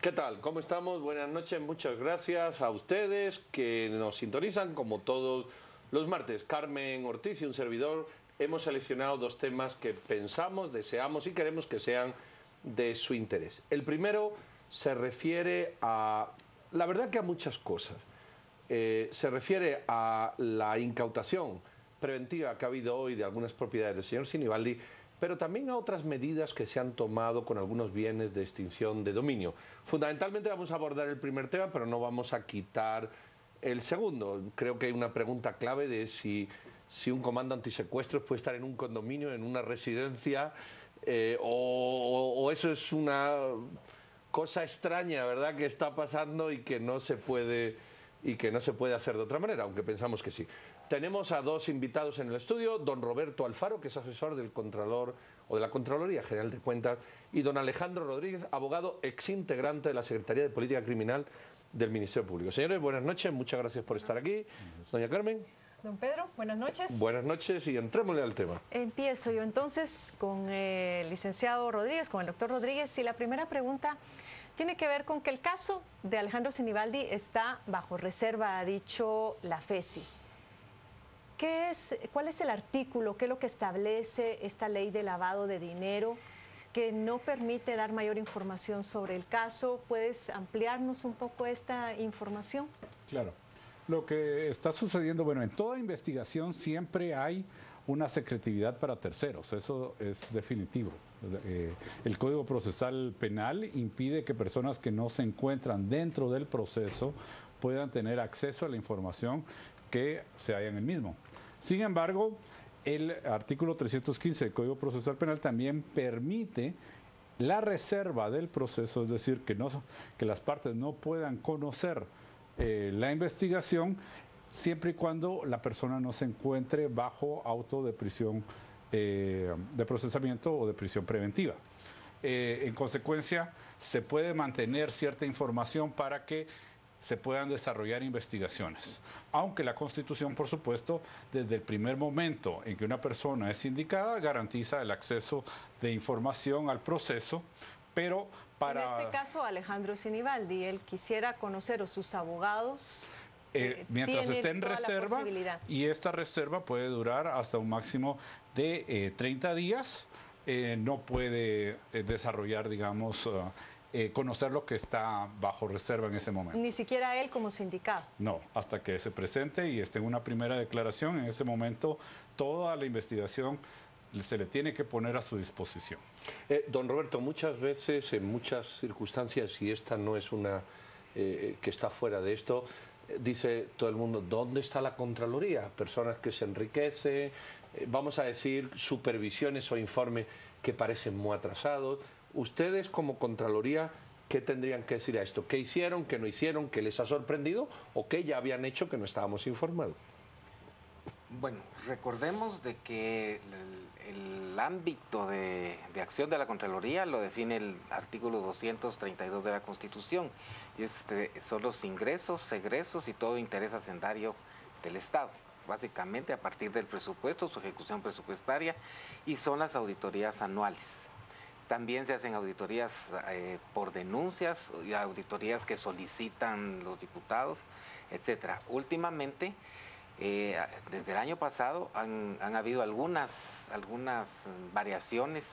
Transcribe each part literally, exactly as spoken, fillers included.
¿Qué tal? ¿Cómo estamos? Buenas noches, muchas gracias a ustedes que nos sintonizan como todos los martes. Carmen Ortiz y un servidor hemos seleccionado dos temas que pensamos, deseamos y queremos que sean de su interés. El primero se refiere a, la verdad que a muchas cosas. Eh, se refiere a la incautación preventiva que ha habido hoy de algunas propiedades del señor Sinibaldi, pero también a otras medidas que se han tomado con algunos bienes de extinción de dominio. Fundamentalmente vamos a abordar el primer tema, pero no vamos a quitar el segundo. Creo que hay una pregunta clave de si, si un comando antisecuestros puede estar en un condominio, en una residencia, eh, o, o eso es una cosa extraña, ¿verdad?, que está pasando y que no se puede y que no se puede hacer de otra manera, aunque pensamos que sí. Tenemos a dos invitados en el estudio, don Roberto Alfaro, que es asesor del Contralor o de la Contraloría General de Cuentas, y don Alejandro Rodríguez, abogado exintegrante de la Secretaría de Política Criminal del Ministerio Público. Señores, buenas noches, muchas gracias por estar aquí. Doña Carmen. Don Pedro, buenas noches. Buenas noches y entrémosle al tema. Empiezo yo entonces con el licenciado Rodríguez, con el doctor Rodríguez, y la primera pregunta tiene que ver con que el caso de Alejandro Sinibaldi está bajo reserva, ha dicho la FESI. ¿Qué es, cuál es el artículo, qué es lo que establece esta ley de lavado de dinero que no permite dar mayor información sobre el caso? ¿Puedes ampliarnos un poco esta información? Claro. Lo que está sucediendo, bueno, en toda investigación siempre hay una secretividad para terceros, eso es definitivo. Eh, el Código Procesal Penal impide que personas que no se encuentran dentro del proceso puedan tener acceso a la información que se halla en el mismo. Sin embargo, el artículo trescientos quince del Código Procesal Penal también permite la reserva del proceso, es decir, que, no, que las partes no puedan conocer eh, la investigación siempre y cuando la persona no se encuentre bajo auto de prisión eh, de procesamiento o de prisión preventiva. Eh, en consecuencia, se puede mantener cierta información para que se puedan desarrollar investigaciones. Aunque la Constitución, por supuesto, desde el primer momento en que una persona es indicada, garantiza el acceso de información al proceso, pero para... En este caso, Alejandro Sinibaldi, él quisiera conocer, o sus abogados... Eh, mientras esté en reserva, y esta reserva puede durar hasta un máximo de eh, treinta días, eh, no puede eh, desarrollar, digamos, uh, eh, conocer lo que está bajo reserva en ese momento. Ni siquiera él como sindicado. No, hasta que se presente y esté en una primera declaración, en ese momento toda la investigación se le tiene que poner a su disposición. Eh, don Roberto, muchas veces, en muchas circunstancias, y esta no es una eh, que está fuera de esto, dice todo el mundo, ¿dónde está la Contraloría? Personas que se enriquecen, eh, vamos a decir, supervisiones o informes que parecen muy atrasados. Ustedes como Contraloría, ¿qué tendrían que decir a esto? ¿Qué hicieron, qué no hicieron, qué les ha sorprendido o qué ya habían hecho que no estábamos informados? Bueno, recordemos de que el, el ámbito de, de acción de la Contraloría lo define el artículo doscientos treinta y dos de la Constitución, y este, son los ingresos, egresos y todo interés hacendario del Estado, básicamente a partir del presupuesto, su ejecución presupuestaria, y son las auditorías anuales. También se hacen auditorías eh, por denuncias, y auditorías que solicitan los diputados, etcétera. Últimamente, Eh, desde el año pasado han, han habido algunas, algunas variaciones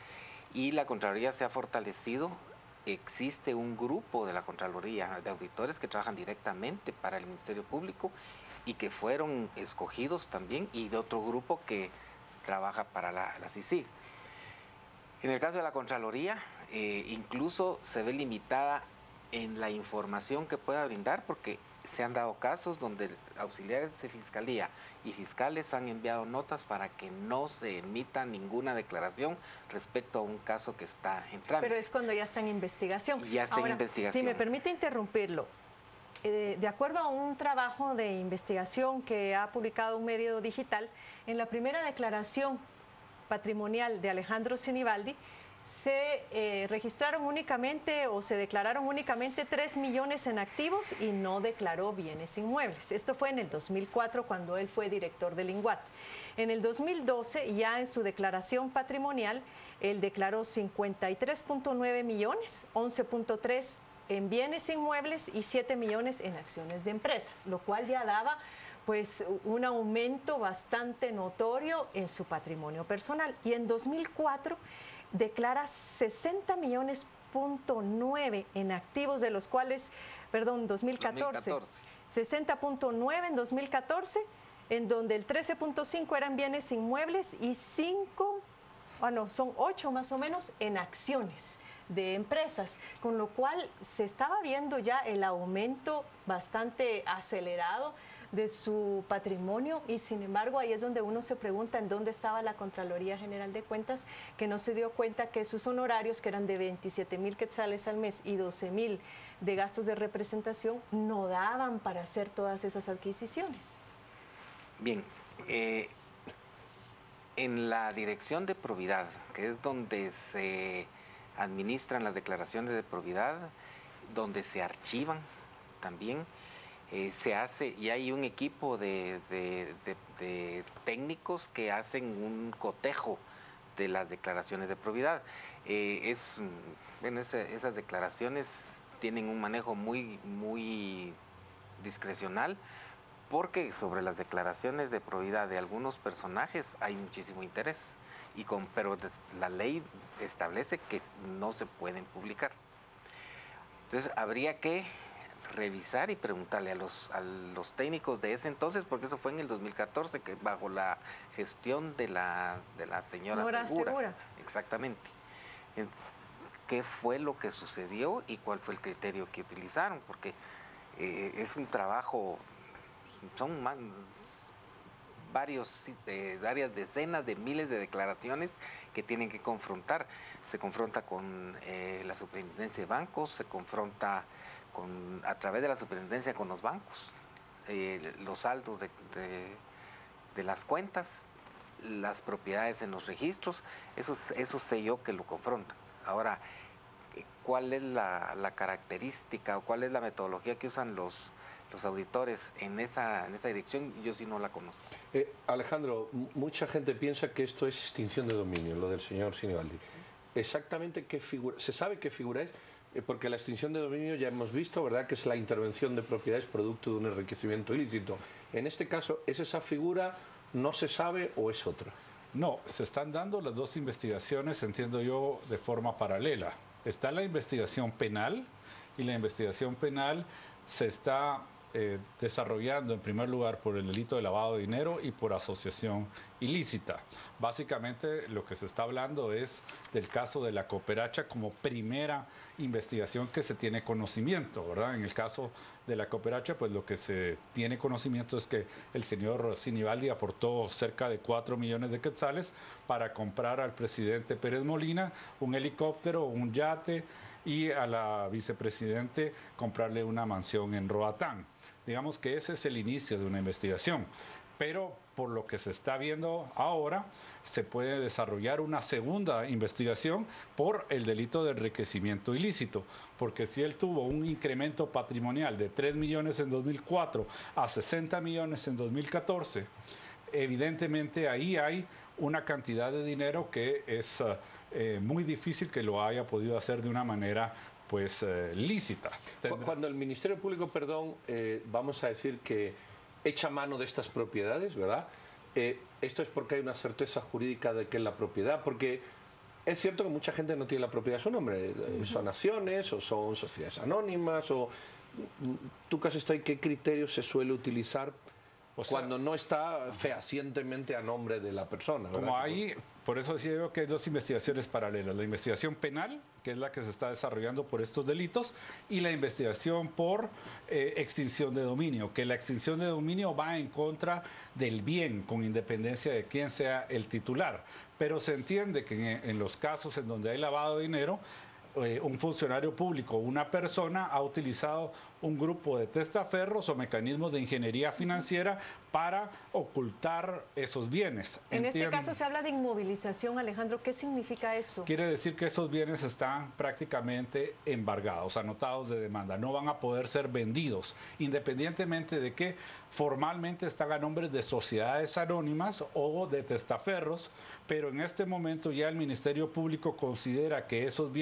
y la Contraloría se ha fortalecido. Existe un grupo de la Contraloría de auditores que trabajan directamente para el Ministerio Público y que fueron escogidos también, y de otro grupo que trabaja para la, la C I C I G. En el caso de la Contraloría, eh, incluso se ve limitada en la información que pueda brindar, porque se han dado casos donde auxiliares de fiscalía y fiscales han enviado notas para que no se emita ninguna declaración respecto a un caso que está en trámite. Pero es cuando ya está en investigación. Ya está Ahora, en investigación. si me permite interrumpirlo, eh, de acuerdo a un trabajo de investigación que ha publicado un medio digital, en la primera declaración patrimonial de Alejandro Sinibaldi, se eh, registraron únicamente o se declararon únicamente tres millones en activos y no declaró bienes inmuebles. Esto fue en el dos mil cuatro, cuando él fue director del INGUAT. En el dos mil doce, ya en su declaración patrimonial, él declaró cincuenta y tres punto nueve millones, once punto tres en bienes inmuebles y siete millones en acciones de empresas, lo cual ya daba pues un aumento bastante notorio en su patrimonio personal. Y en dos mil cuatro declara sesenta millones punto nueve en activos, de los cuales, perdón, dos mil catorce, sesenta punto nueve en dos mil catorce, en donde el trece punto cinco eran bienes inmuebles y cinco, bueno, son ocho más o menos en acciones de empresas, con lo cual se estaba viendo ya el aumento bastante acelerado de su patrimonio, y sin embargo ahí es donde uno se pregunta en dónde estaba la Contraloría General de Cuentas, que no se dio cuenta que sus honorarios, que eran de veintisiete mil quetzales al mes y doce mil de gastos de representación, no daban para hacer todas esas adquisiciones. Bien, eh, en la Dirección de Probidad, que es donde se administran las declaraciones de probidad, donde se archivan también, Eh, se hace, y hay un equipo de, de, de, de técnicos que hacen un cotejo de las declaraciones de probidad. Eh, es, bueno, esa, esas declaraciones tienen un manejo muy, muy discrecional, porque sobre las declaraciones de probidad de algunos personajes hay muchísimo interés, y con, pero la ley establece que no se pueden publicar. Entonces habría que revisar y preguntarle a los a los técnicos de ese entonces, porque eso fue en el dos mil catorce, que bajo la gestión de la de la señora Nora Segura, Segura. Exactamente. ¿Qué fue lo que sucedió y cuál fue el criterio que utilizaron? Porque eh, es un trabajo, son más, varios eh, varias decenas de miles de declaraciones que tienen que confrontar. Se confronta con eh, la Superintendencia de Bancos, se confronta Con, a través de la superintendencia con los bancos, eh, los saldos de, de, de las cuentas, las propiedades en los registros, eso, eso sé yo que lo confrontan. Ahora, ¿cuál es la, la característica o cuál es la metodología que usan los, los auditores en esa, en esa dirección? Yo sí no la conozco. Eh, Alejandro, mucha gente piensa que esto es extinción de dominio, lo del señor Sinibaldi. Exactamente qué figura, ¿se sabe qué figura es? Porque la extinción de dominio ya hemos visto, ¿verdad?, que es la intervención de propiedades producto de un enriquecimiento ilícito. En este caso, ¿es esa figura, no se sabe, o es otra? No, se están dando las dos investigaciones, entiendo yo, de forma paralela. Está la investigación penal, y la investigación penal se está eh, desarrollando en primer lugar por el delito de lavado de dinero y por asociación ilícita. Básicamente lo que se está hablando es del caso de la cooperacha como primera investigación que se tiene conocimiento, ¿verdad? En el caso de la cooperacha, pues lo que se tiene conocimiento es que el señor Sinibaldi aportó cerca de cuatro millones de quetzales para comprar al presidente Pérez Molina un helicóptero, un yate, y a la vicepresidente comprarle una mansión en Roatán. Digamos que ese es el inicio de una investigación, pero por lo que se está viendo ahora, se puede desarrollar una segunda investigación por el delito de enriquecimiento ilícito, porque si él tuvo un incremento patrimonial de tres millones en dos mil cuatro a sesenta millones en dos mil catorce, evidentemente ahí hay una cantidad de dinero que es eh, muy difícil que lo haya podido hacer de una manera pues eh, lícita. Cuando el Ministerio Público, perdón, eh, vamos a decir que echa mano de estas propiedades, ¿verdad? Eh, esto es porque hay una certeza jurídica de que es la propiedad, porque es cierto que mucha gente no tiene la propiedad a su nombre, uh-huh. Son acciones o son sociedades anónimas, o ¿tú qué has estado y qué criterio se suele utilizar o sea, cuando no está fehacientemente a nombre de la persona? ¿verdad? Como ahí, por eso decía yo que hay dos investigaciones paralelas, la investigación penal, que es la que se está desarrollando por estos delitos, y la investigación por eh, extinción de dominio, que la extinción de dominio va en contra del bien, con independencia de quién sea el titular. Pero se entiende que en, en los casos en donde hay lavado de dinero, eh, un funcionario público, una persona, ha utilizado un grupo de testaferros o mecanismos de ingeniería financiera para ocultar esos bienes. En Entiendo. este caso se habla de inmovilización, Alejandro. ¿Qué significa eso? Quiere decir que esos bienes están prácticamente embargados, anotados de demanda, no van a poder ser vendidos, independientemente de que formalmente están a nombre de sociedades anónimas o de testaferros, pero en este momento ya el Ministerio Público considera que esos bienes tienen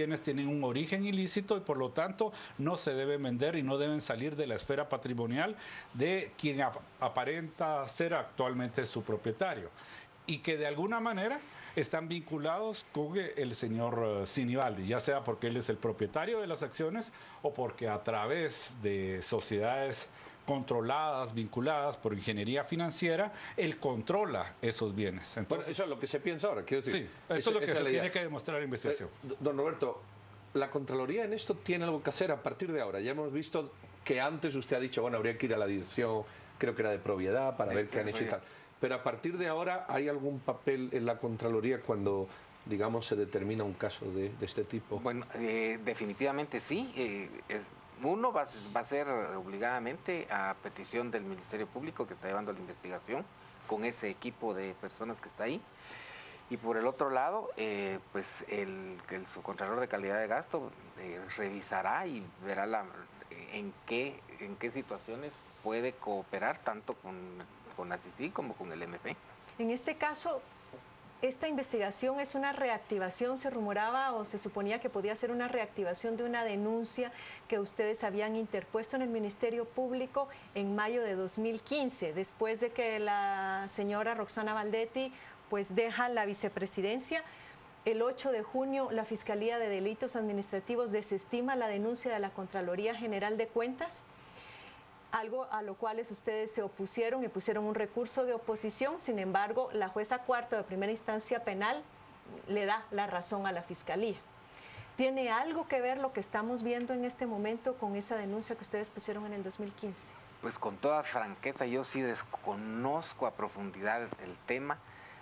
tienen un origen ilícito y por lo tanto no se deben vender y no deben salir de la esfera patrimonial de quien ap aparenta ser actualmente su propietario, y que de alguna manera están vinculados con el señor Sinibaldi, ya sea porque él es el propietario de las acciones o porque a través de sociedades controladas, vinculadas por ingeniería financiera, él controla esos bienes. Entonces, bueno, eso es lo que se piensa ahora, quiero decir. Sí, eso esa, es lo que se tiene idea. que demostrar la investigación. Eh, don Roberto, la Contraloría en esto tiene algo que hacer a partir de ahora. Ya hemos visto que antes usted ha dicho, bueno, habría que ir a la dirección, creo que era de propiedad, para sí, ver qué han hecho y tal. Pero a partir de ahora, ¿hay algún papel en la Contraloría cuando, digamos, se determina un caso de, de este tipo? Bueno, eh, definitivamente sí. Eh, eh, uno va, va a ser obligadamente a petición del Ministerio Público que está llevando la investigación con ese equipo de personas que está ahí. Y por el otro lado, eh, pues el, el subcontralor de calidad de gasto eh, revisará y verá la, en, qué, en qué situaciones puede cooperar tanto con, con la C I C I como con el M P. En este caso, esta investigación es una reactivación, se rumoraba o se suponía que podía ser una reactivación de una denuncia que ustedes habían interpuesto en el Ministerio Público en mayo de dos mil quince, después de que la señora Roxana Baldetti pues deja la vicepresidencia. El ocho de junio la Fiscalía de Delitos Administrativos desestima la denuncia de la Contraloría General de Cuentas, algo a lo cual ustedes se opusieron y pusieron un recurso de oposición. Sin embargo, la jueza cuarta de primera instancia penal le da la razón a la Fiscalía. ¿Tiene algo que ver lo que estamos viendo en este momento con esa denuncia que ustedes pusieron en el dos mil quince? Pues con toda franqueza, yo sí desconozco a profundidad el tema,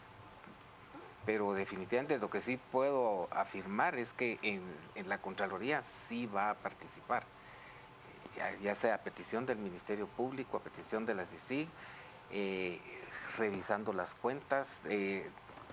pero definitivamente lo que sí puedo afirmar es que en, en la Contraloría sí va a participar. Ya, ya sea a petición del Ministerio Público, a petición de la C I C I, eh, revisando las cuentas, eh,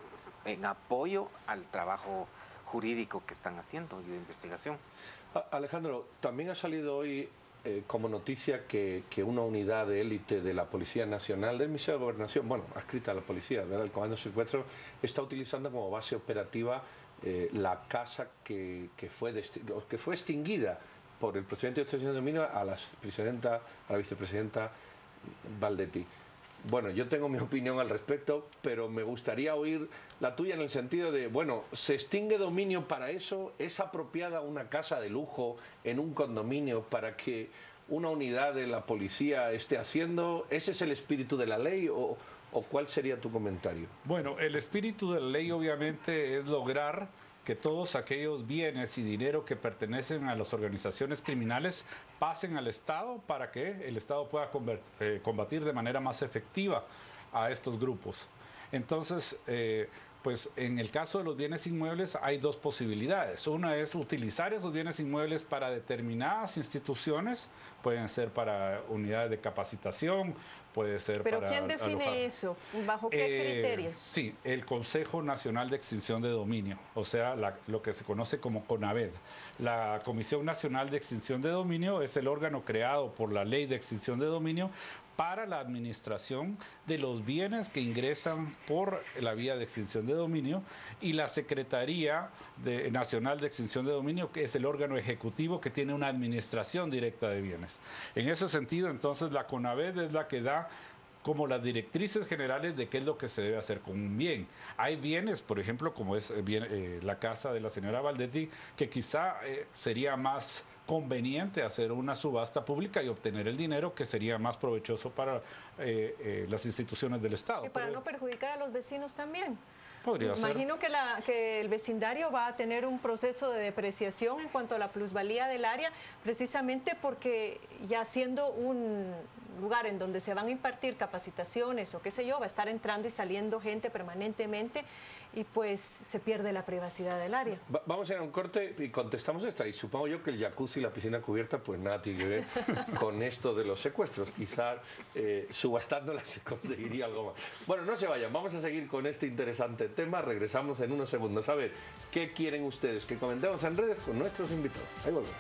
en apoyo al trabajo jurídico que están haciendo y de investigación. Alejandro, también ha salido hoy eh, como noticia que, que una unidad de élite de la Policía Nacional, del Ministerio de Gobernación, bueno, adscrita a la policía, ¿verdad? El Comando de Secuestro, está utilizando como base operativa eh, la casa que, que, fue que fue extinguida por el procedimiento de extinción de dominio a la presidenta, a la vicepresidenta Baldetti. Bueno, yo tengo mi opinión al respecto, pero me gustaría oír la tuya en el sentido de, bueno, ¿se extingue dominio para eso? ¿Es apropiada una casa de lujo en un condominio para que una unidad de la policía esté haciendo? ¿Ese es el espíritu de la ley o, o cuál sería tu comentario? Bueno, el espíritu de la ley obviamente es lograr que todos aquellos bienes y dinero que pertenecen a las organizaciones criminales pasen al Estado para que el Estado pueda eh, combatir de manera más efectiva a estos grupos. Entonces, eh, pues en el caso de los bienes inmuebles hay dos posibilidades. Una es utilizar esos bienes inmuebles para determinadas instituciones, pueden ser para unidades de capacitación, puede ser ¿Pero para... quién define alojar. eso? ¿Bajo qué Eh, criterios? Sí, el Consejo Nacional de Extinción de Dominio, o sea, la, lo que se conoce como CONAVED. La Comisión Nacional de Extinción de Dominio es el órgano creado por la Ley de Extinción de Dominio para la administración de los bienes que ingresan por la vía de extinción de dominio, y la Secretaría de, Nacional de Extinción de Dominio, que es el órgano ejecutivo que tiene una administración directa de bienes. En ese sentido, entonces, la CONAVED es la que da como las directrices generales de qué es lo que se debe hacer con un bien. Hay bienes, por ejemplo, como es bien, eh, la casa de la señora Baldetti, que quizá eh, sería más conveniente hacer una subasta pública y obtener el dinero, que sería más provechoso para eh, eh, las instituciones del Estado. Y para Pero, no perjudicar a los vecinos también. Podría ser. Imagino que, la, que el vecindario va a tener un proceso de depreciación en cuanto a la plusvalía del área, precisamente porque ya siendo un lugar en donde se van a impartir capacitaciones o qué sé yo, va a estar entrando y saliendo gente permanentemente y pues se pierde la privacidad del área. Va, vamos a ir a un corte y contestamos esta. Y supongo yo que el jacuzzi y la piscina cubierta pues nada tiene que ver con esto de los secuestros. Quizás eh, subastándola se conseguiría algo más. Bueno, no se vayan, vamos a seguir con este interesante tema. Regresamos en unos segundos. A ver, ¿qué quieren ustedes? Que comentemos en redes con nuestros invitados. Ahí volvemos.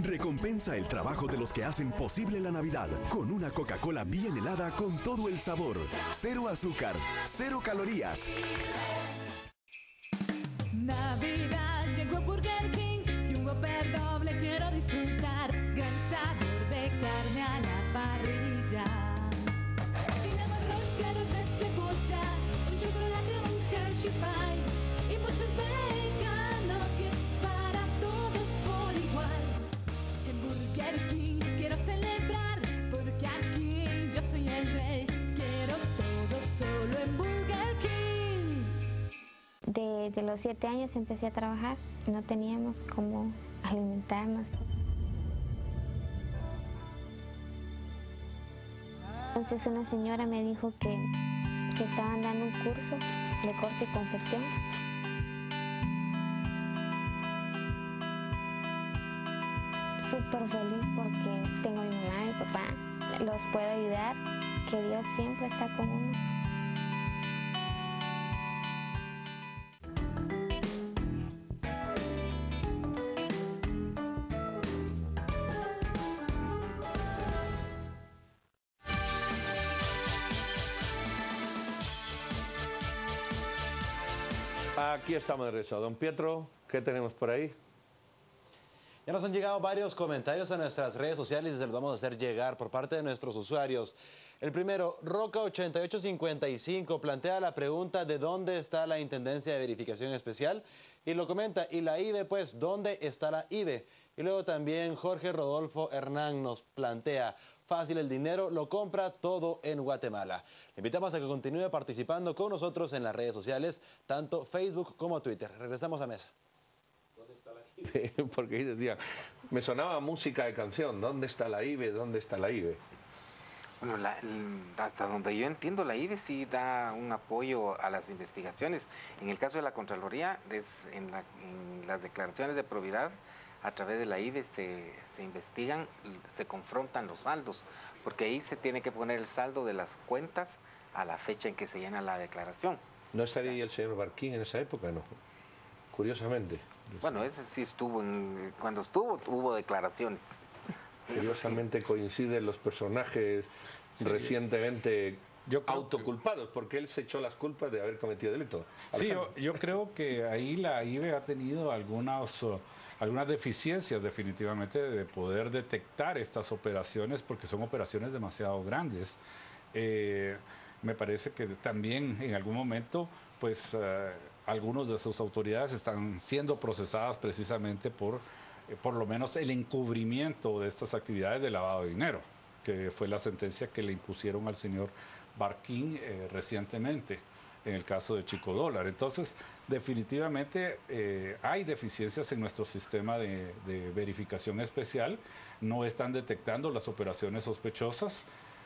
recompensa el trabajo de los que hacen posible la Navidad con una Coca-Cola bien helada con todo el sabor. Cero azúcar, cero calorías. Navidad llegó Burger King y un Whopper doble quiero disfrutar. Gran sabor de carne a la parrilla. Tenemos rosqueros de cebolla, un chocolate, un Hershey Pie y muchos veganos que es para todos por igual. En Burger King quiero celebrar porque aquí yo soy el rey. Quiero todo solo en Burger King. Desde los siete años empecé a trabajar, no teníamos cómo alimentarnos. Entonces una señora me dijo que, que estaban dando un curso de corte y confección. Súper feliz porque tengo a mi mamá y mi papá, los puedo ayudar, que Dios siempre está con uno. Aquí estamos de regreso. Don Pietro, ¿qué tenemos por ahí? Ya nos han llegado varios comentarios a nuestras redes sociales y se los vamos a hacer llegar por parte de nuestros usuarios. El primero, Roca ochenta y ocho cincuenta y cinco, plantea la pregunta de dónde está la Intendencia de Verificación Especial y lo comenta, y la I B E, pues, ¿dónde está la I B E? Y luego también Jorge Rodolfo Hernán nos plantea, fácil el dinero, lo compra todo en Guatemala. Le invitamos a que continúe participando con nosotros en las redes sociales, tanto Facebook como Twitter. Regresamos a mesa. ¿Dónde está la I B E? Porque ahí decía, me sonaba música de canción, ¿dónde está la I B E? ¿Dónde está la I B E? Bueno, la, hasta donde yo entiendo, la I B E sí da un apoyo a las investigaciones. En el caso de la Contraloría, es en, la, en las declaraciones de probidad, a través de la I B E se, se investigan, se confrontan los saldos, porque ahí se tiene que poner el saldo de las cuentas a la fecha en que se llena la declaración. ¿No estaría ahí el señor Barquín en esa época? No, curiosamente. Bueno, ese sí estuvo, en, cuando estuvo, hubo declaraciones. Curiosamente coinciden los personajes sí. recientemente yo autoculpados, porque él se echó las culpas de haber cometido delito. Sí, yo, yo creo que ahí la I B E ha tenido algunas, uh, algunas deficiencias definitivamente de poder detectar estas operaciones, porque son operaciones demasiado grandes. Eh, me parece que también en algún momento, pues, uh, algunos de sus autoridades están siendo procesadas precisamente por por lo menos el encubrimiento de estas actividades de lavado de dinero, que fue la sentencia que le impusieron al señor Barquín eh, recientemente en el caso de Chico Dólar. Entonces, definitivamente eh, hay deficiencias en nuestro sistema de, de verificación especial, no están detectando las operaciones sospechosas,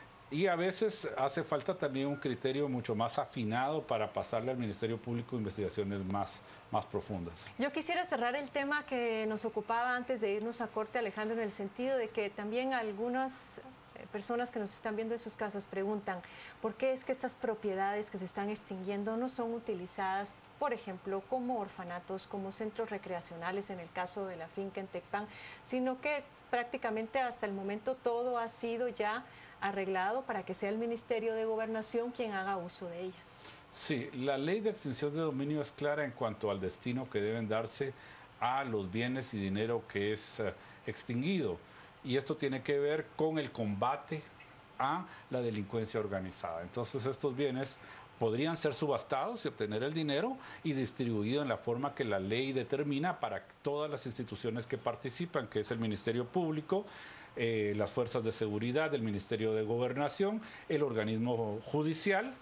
y a veces hace falta también un criterio mucho más afinado para pasarle al Ministerio Público investigaciones más, más profundas. Yo quisiera cerrar el tema que nos ocupaba antes de irnos a corte, Alejandro, en el sentido de que también algunas personas que nos están viendo en sus casas preguntan por qué es que estas propiedades que se están extinguiendo no son utilizadas, por ejemplo, como orfanatos, como centros recreacionales en el caso de la finca en Tecpan, sino que prácticamente hasta el momento todo ha sido ya arreglado para que sea el Ministerio de Gobernación quien haga uso de ellas. Sí, la ley de extinción de dominio es clara en cuanto al destino que deben darse a los bienes y dinero que es uh, extinguido. Y esto tiene que ver con el combate a la delincuencia organizada. Entonces estos bienes podrían ser subastados y obtener el dinero y distribuido en la forma que la ley determina para todas las instituciones que participan, que es el Ministerio Público, Eh, las fuerzas de seguridad, el Ministerio de Gobernación, el organismo judicial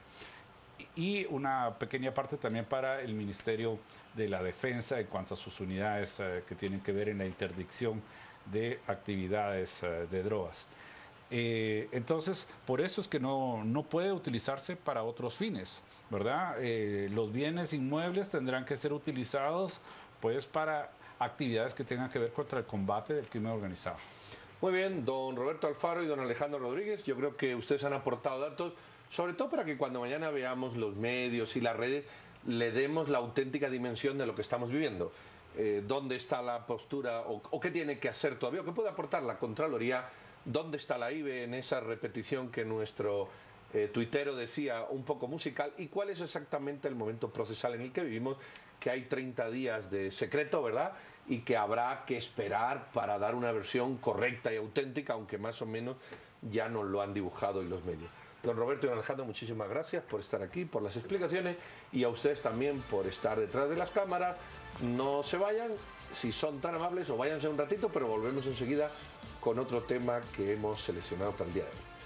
y una pequeña parte también para el Ministerio de la Defensa en cuanto a sus unidades eh, que tienen que ver en la interdicción de actividades eh, de drogas. Eh, entonces, por eso es que no, no puede utilizarse para otros fines, ¿verdad? Eh, los bienes inmuebles tendrán que ser utilizados pues para actividades que tengan que ver contra el combate del crimen organizado. Muy bien, don Roberto Alfaro y don Alejandro Rodríguez, yo creo que ustedes han aportado datos, sobre todo para que cuando mañana veamos los medios y las redes, le demos la auténtica dimensión de lo que estamos viviendo. eh, dónde está la postura o, o qué tiene que hacer todavía, o qué puede aportar la Contraloría, dónde está la I B E en esa repetición que nuestro eh, tuitero decía, un poco musical, y cuál es exactamente el momento procesal en el que vivimos, que hay treinta días de secreto, ¿verdad?, y que habrá que esperar para dar una versión correcta y auténtica, aunque más o menos ya nos lo han dibujado en los medios. Don Roberto y don Alejandro, muchísimas gracias por estar aquí, por las explicaciones, y a ustedes también por estar detrás de las cámaras. No se vayan, si son tan amables, o váyanse un ratito, pero volvemos enseguida con otro tema que hemos seleccionado para el día de hoy.